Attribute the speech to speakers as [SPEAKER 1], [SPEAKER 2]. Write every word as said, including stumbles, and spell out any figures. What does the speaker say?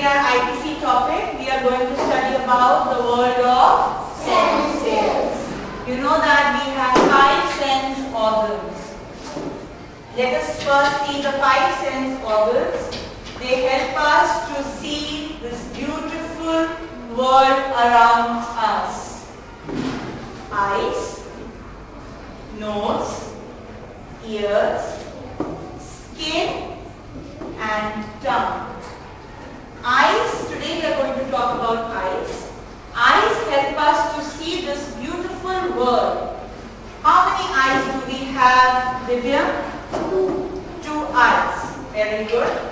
[SPEAKER 1] in our I P C topic, we are going to study about the world of senses. You know that we have five sense organs. Let us first see the five sense organs. They help us to see this beautiful world around us. Eyes, nose, ears, skin and tongue. Eyes, today we are going to talk about eyes. Eyes help us to see this beautiful world. How many eyes do we have, Divya? Two. Two eyes. Very good.